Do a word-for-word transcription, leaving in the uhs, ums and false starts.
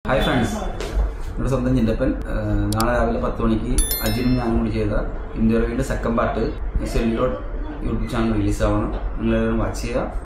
Hi friends, നമ്മുടെ സ്വന്തം ചിന്തപ്പൻ. നാളെ രാവിലെ പത്ത് മണിക്ക് അജിനും ഞാനും കൂടി ചെയ്ത ഇന്റർവ്യൂവിൻ്റെ സെക്കൻഡ് പാർട്ട് സെല്ലിലോട്ട് യൂട്യൂബ് ചാനൽ റിലീസാവണം. നിങ്ങളെല്ലാവരും വാച്ച് ചെയ്യുക.